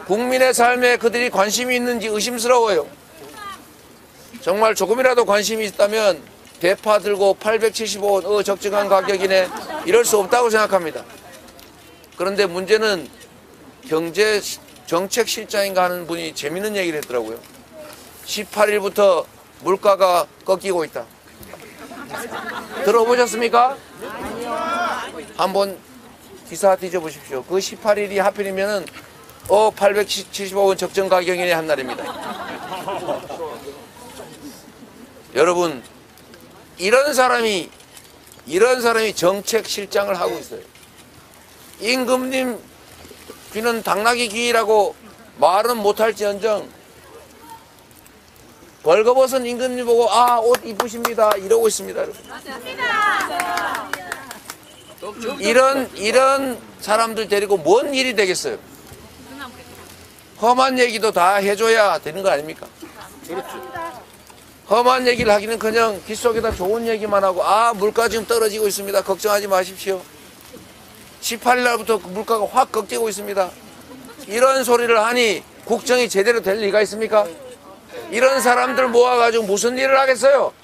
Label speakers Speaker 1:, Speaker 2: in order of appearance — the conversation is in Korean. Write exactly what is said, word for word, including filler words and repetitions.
Speaker 1: 국민의 삶에 그들이 관심이 있는지 의심스러워요. 정말 조금이라도 관심이 있다면 대파 들고 팔백칠십오 원 어 적정한 가격이네 이럴 수 없다고 생각합니다. 그런데 문제는 경제 정책실장인가 하는 분이 재밌는 얘기를 했더라고요. 십팔 일부터 물가가 꺾이고 있다. 들어보셨습니까? 한번 기사 뒤져보십시오. 그 십팔 일이 하필이면은 어 팔백칠십오 원 적정 가격이네 한 날입니다. 여러분, 이런 사람이 이런 사람이 정책실장을 하고 있어요. 임금님 귀는 당나귀 귀라고 말은 못할지언정 벌거벗은 임금님 보고 아, 옷 이쁘십니다 이러고 있습니다. 여러분. 이런 이런 사람들 데리고 뭔 일이 되겠어요? 험한 얘기도 다 해줘야 되는 거 아닙니까? 험한 얘기를 하기는커녕 귓속에다 좋은 얘기만 하고 아, 물가 지금 떨어지고 있습니다. 걱정하지 마십시오. 십팔 일 날부터 물가가 확 꺾이고 있습니다. 이런 소리를 하니 국정이 제대로 될 리가 있습니까? 이런 사람들 모아가지고 무슨 일을 하겠어요?